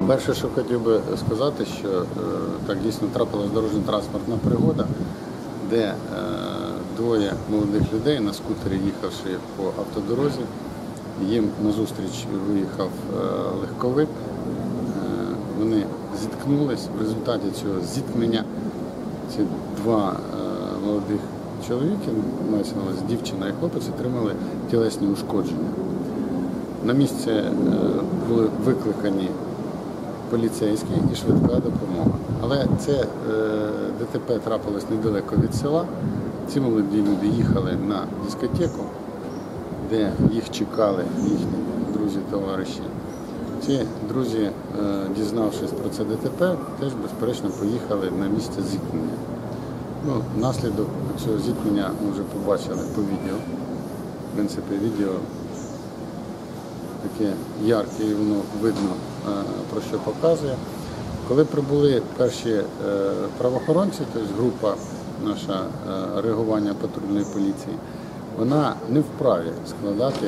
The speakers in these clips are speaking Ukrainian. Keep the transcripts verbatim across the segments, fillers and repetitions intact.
Перше, що хотів би сказати, що е, так дійсно трапилась дорожньо-транспортна пригода, де е, двоє молодих людей на скутері, їхавши по автодорозі, їм назустріч виїхав е, легковик, е, вони зіткнулись. В результаті цього зіткнення ці два е, молодих чоловіки, мається на увазі дівчина і хлопець, отримали тілесні ушкодження. На місце е, були викликані поліцейські і швидка допомога. Але це е, ДТП трапилось недалеко від села. Ці молоді люди їхали на дискотеку, де їх чекали їхні друзі-товариші. Ці друзі, е, дізнавшись про це ДТП, теж, безперечно, поїхали на місце зіткнення. Ну, наслідок цього зіткнення ми вже побачили по відео. В принципі, відео таке ярке, і воно видно, про що показує. Коли прибули перші правоохоронці, тобто група наша реагування патрульної поліції, вона не вправі складати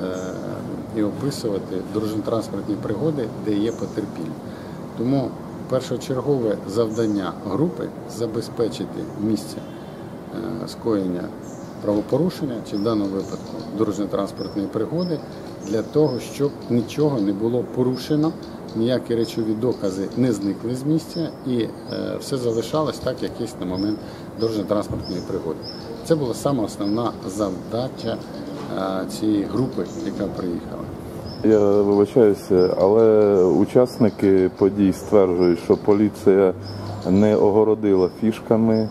і описувати дорожньо-транспортні пригоди, де є потерпілі. Тому першочергове завдання групи – забезпечити місце скоєння правопорушення, чи в даному випадку дорожньо-транспортної пригоди, для того, щоб нічого не було порушено, ніякі речові докази не зникли з місця і е, все залишалось так, як є на момент дорожньо-транспортної пригоди. Це була саме основна завдача е, цієї групи, яка приїхала. Я вибачаюся, але учасники подій стверджують, що поліція не огородила фішками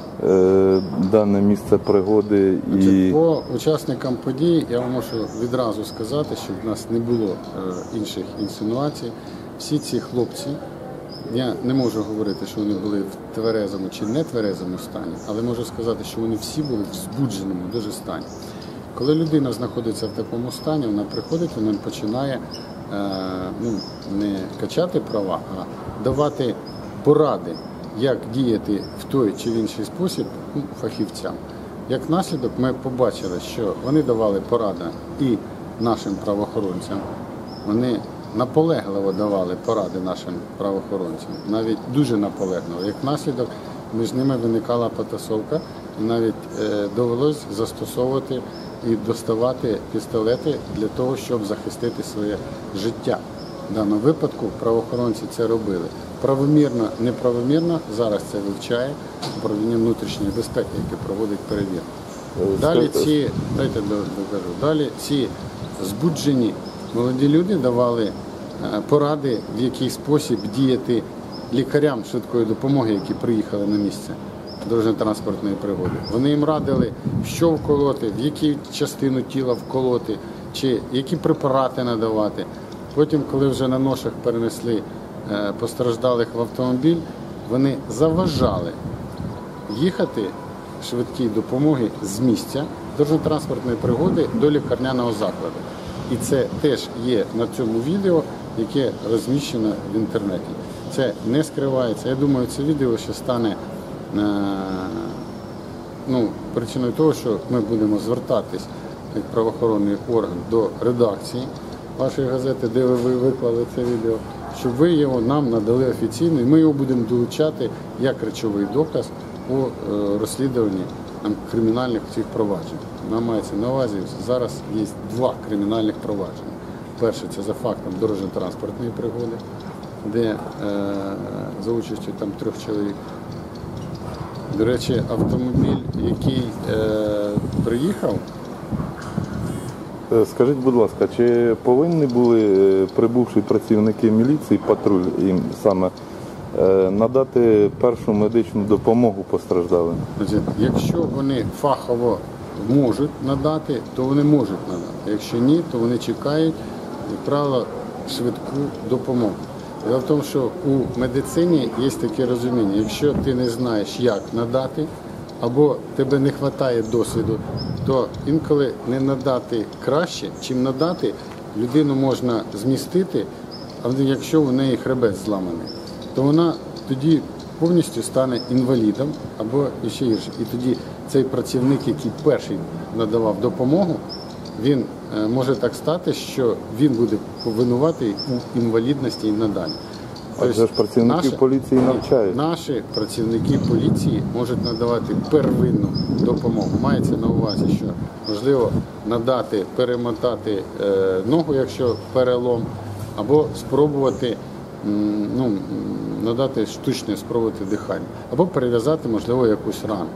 дане місце пригоди. І... Значить, по учасникам подій я вам можу відразу сказати, що в нас не було інших інсинуацій. Всі ці хлопці, я не можу говорити, що вони були в тверезому чи не тверезому стані, але можу сказати, що вони всі були в збудженому дуже стані. Коли людина знаходиться в такому стані, вона приходить, вона починає ну, не качати права, а давати поради, як діяти в той чи в інший спосіб, ну, фахівцям. Як наслідок ми побачили, що вони давали поради і нашим правоохоронцям, вони наполегливо давали поради нашим правоохоронцям, навіть дуже наполегливо. Як наслідок між ними виникала потасовка, і навіть е, довелось застосовувати і доставати пістолети для того, щоб захистити своє життя. В даному випадку правоохоронці це робили. Правомірно, неправомірно, зараз це вивчає управління внутрішньої безпеки, яке проводить перевірку. Далі ці, дайте докажу, далі ці збуджені молоді люди давали поради, в який спосіб діяти лікарям швидкої допомоги, які приїхали на місце дорожньо-транспортної пригоди. Вони їм радили, що вколоти, в яку частину тіла вколоти, чи які препарати надавати. Потім, коли вже на ношах перенесли постраждалих в автомобіль, вони заважали їхати швидкій допомоги з місця дорожньо-транспортної пригоди до лікарняного закладу. І це теж є на цьому відео, яке розміщено в інтернеті. Це не скривається. Я думаю, це відео ще стане ну, причиною того, що ми будемо звертатись як правоохоронний орган до редакції вашої газети, де ви виклали це відео, щоб ви його нам надали офіційно, і ми його будемо долучати як речовий доказ у розслідуванні там, кримінальних цих проваджень. Нам мається на увазі, зараз є два кримінальних провадження. Перше – це за фактом дорожньо-транспортної пригоди, де е, за участю там трьох чоловік. До речі, автомобіль, який е, приїхав. Скажіть, будь ласка, чи повинні були прибувші працівники міліції, патруль їм саме, надати першу медичну допомогу постраждалим? Якщо вони фахово можуть надати, то вони можуть надати. Якщо ні, то вони чекають, як правило, швидку допомогу. Дело в тому, що у медицині є таке розуміння, якщо ти не знаєш, як надати, або тебе не вистачає досвіду, то інколи не надати краще, чим надати, людину можна змістити, а якщо у неї хребет зламаний, то вона тоді повністю стане інвалідом або ще гірше. І тоді цей працівник, який перший надавав допомогу, він може так стати, що він буде винуватий у інвалідності і надалі. Адже ж працівників наші- поліції навчають. Наші працівники поліції можуть надавати первинну допомогу. Мається на увазі, що можливо надати, перемотати е, ногу, якщо перелом, або спробувати м, ну, м, надати штучне, спробувати дихання, або перев'язати, можливо, якусь рану.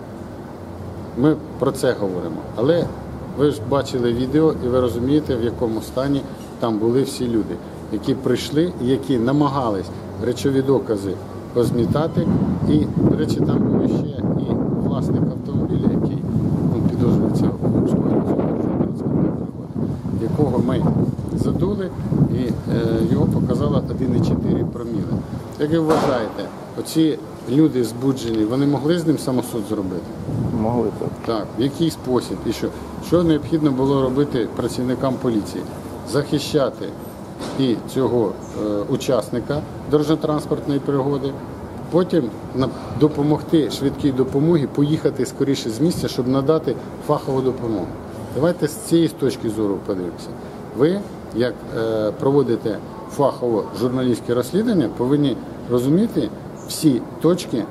Ми про це говоримо. Але ви ж бачили відео і ви розумієте, в якому стані там були всі люди, які прийшли і які намагались речові докази позмітати. І, до речі, там був ще і власник автомобіля, який ну, підозрюється у шкоді транспортної пригоди, якого ми задули, і е, його показало один цілих чотири проміли. Як ви вважаєте, оці люди збуджені, вони могли з ним самосуд зробити? Могли так. Так, в який спосіб і що? Що необхідно було робити працівникам поліції? Захищати і цього е, учасника дорожньо-транспортної пригоди, потім на- допомогти швидкій допомогі поїхати скоріше з місця, щоб надати фахову допомогу. Давайте з цієї точки зору подивимося. Ви, як е, проводите фахово журналістське розслідування, повинні розуміти всі точки,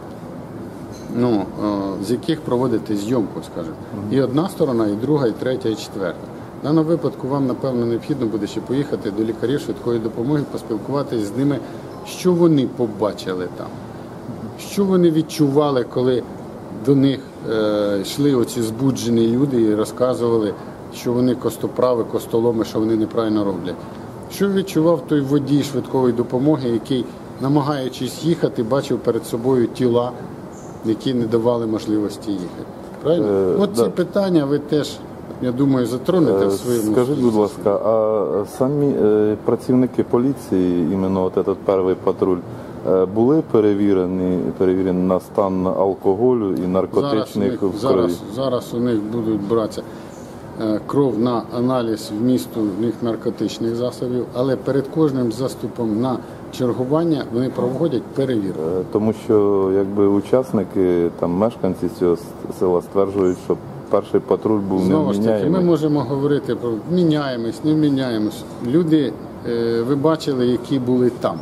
ну, е, з яких проводити зйомку, скажімо. І одна сторона, і друга, і третя, і четверта. В даному випадку вам, напевно, необхідно буде ще поїхати до лікарів швидкої допомоги, поспілкуватися з ними, що вони побачили там, що вони відчували, коли до них е, йшли оці збуджені люди і розказували, що вони костоправи, костоломи, що вони неправильно роблять. Що відчував той водій швидкої допомоги, який, намагаючись їхати, бачив перед собою тіла, які не давали можливості їхати. Правильно? Е, От ці да. питання ви теж, я думаю, затронете Е, в своєму. Скажіть, будь ласка, а самі е, працівники поліції, іменно от этот перший патруль, е, були перевірені, перевірені на стан алкоголю і Зараз у, наркотичних них, в крові? зараз, зараз у них будуть братися е, кров на аналіз вмісту в них наркотичних засобів, але перед кожним заступом на чергування вони проводять перевірку. Е, Тому що якби учасники, там мешканці цього с- села стверджують, що перший патруль був Знову ж таки, ми невміняємий. можемо говорити про міняємось, не міняємось. Люди, е, ви бачили, які були там.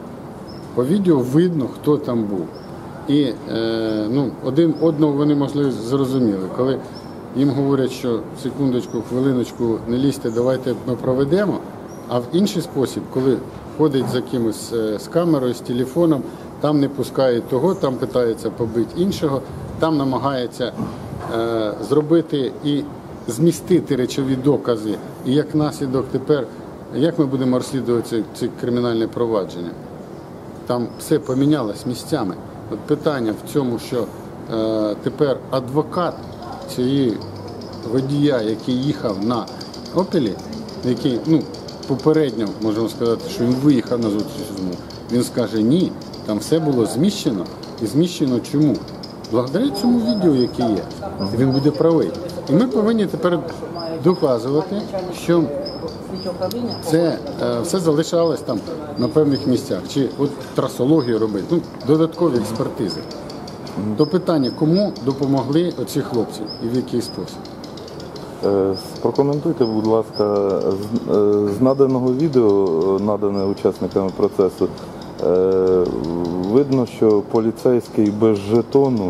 По відео видно, хто там був. І е, ну, один одного вони, можливо, зрозуміли. Коли їм говорять, що секундочку, хвилиночку, не лізьте, давайте ми проведемо. А в інший спосіб, коли ходить за кимось е, з камерою, з телефоном, там не пускають того, там питається побити іншого, там намагається е, зробити і змістити речові докази. І як наслідок тепер, як ми будемо розслідувати це, це кримінальне провадження? Там все помінялось місцями. От питання в цьому, що е, тепер адвокат цієї водія, який їхав на Опелі, який, ну, попередньо можемо сказати, що він виїхав на зустріч з мною, він скаже, ні, там все було зміщено. І зміщено чому? Благодаря цьому відео, яке є. І він буде правий. І ми повинні тепер доказувати, що це е, все залишалось там на певних місцях. Чи от трасологію робити, ну, додаткові експертизи. То питання, кому допомогли оці хлопці і в який спосіб? Е, Прокоментуйте, будь ласка, з, е, з наданого відео, надане учасниками процесу, е, видно, що поліцейський без жетону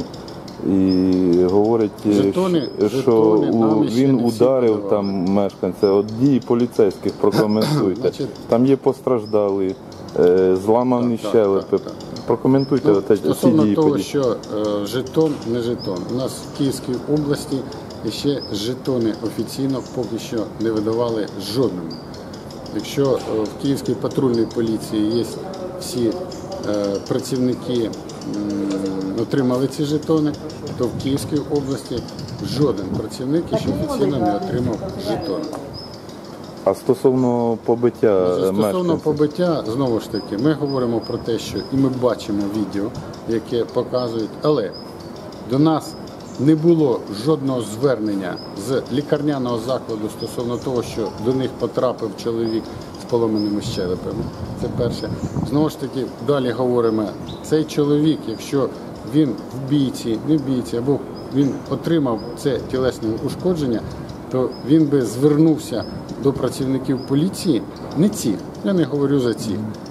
і говорить, Жетони- що жетони у- нам ще він не всі ударив подавали. там мешканця. От дії поліцейських прокоментуйте. Значить- Там є постраждалі, е, зламані Так, так, щелепи. так, так. Прокоментуйте Ну, оте- ці стосовно дії. того, подій. що е, жетон, не жетон. У нас в Київській області ще жетони офіційно поки що не видавали жодному. Якщо е, в Київській патрульній поліції є всі е, працівники м, отримали ці жетони, то в Київській області жоден працівник ще офіційно не отримав жетон. А стосовно побиття Стосовно мешканців? побиття, знову ж таки, ми говоримо про те, що і ми бачимо відео, яке показують, але до нас не було жодного звернення з лікарняного закладу стосовно того, що до них потрапив чоловік з поломаними щелепами. Це перше. Знову ж таки, далі говоримо, цей чоловік, якщо він в бійці, не в бійці, або він отримав це тілесне ушкодження, то він би звернувся до працівників поліції, не цих, я не говорю за цих,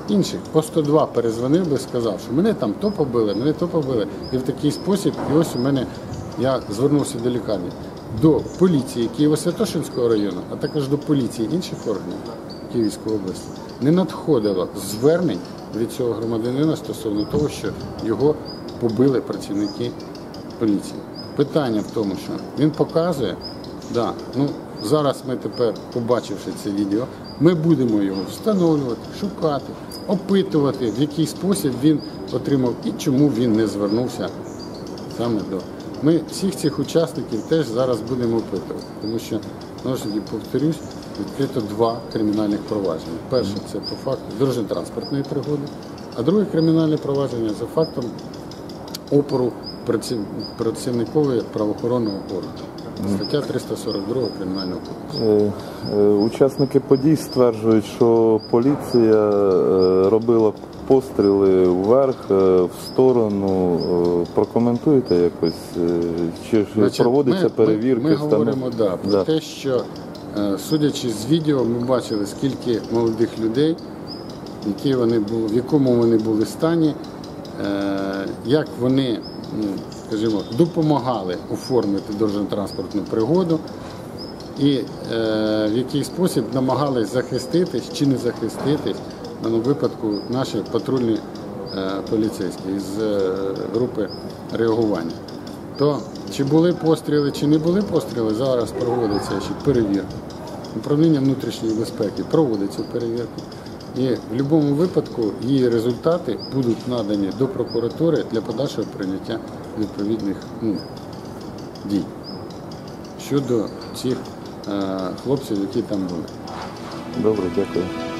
інших по сто два перезвонив би, сказав, що мене там то побили, мене то побили. І в такий спосіб, і ось у мене, я звернувся до лікарні, до поліції Києво-Святошинського району, а також до поліції інших органів Київської області. Не надходило звернень від цього громадянина стосовно того, що його побили працівники поліції. Питання в тому, що він показує, да, ну, зараз ми тепер, побачивши це відео, ми будемо його встановлювати, шукати, опитувати, в який спосіб він отримав і чому він не звернувся саме до. Ми всіх цих учасників теж зараз будемо опитувати, тому що, знову ж таки, повторюсь, відкрито два кримінальних провадження. Перше – це по факту дорожньо-транспортної пригоди, а друге кримінальне провадження за фактом опору працівникові правоохоронного органу. Стаття триста сорок два Кримінального кодексу. Е, е, Учасники подій стверджують, що поліція е, робила постріли вверх, е, в сторону. Е, Прокоментуєте якось? Е, Чи ж Значить, проводиться ми, перевірки? Ми, ми станов- говоримо да, про Да. те, що, е, судячи з відео, ми бачили, скільки молодих людей, які вони були, в якому вони були стані, е, як вони, ну, скажімо, допомагали оформити дорожньо-транспортну пригоду і е, в який спосіб намагались захиститись чи не захиститись, в даному випадку наші патрульні е, поліцейські з е, групи реагування. То чи були постріли, чи не були постріли, зараз проводиться ще перевірка. Управління внутрішньої безпеки проводить цю перевірку. І в будь-якому випадку її результати будуть надані до прокуратури для подальшого прийняття відповідних, ну, дій щодо цих е, хлопців, які там були. Добре, дякую.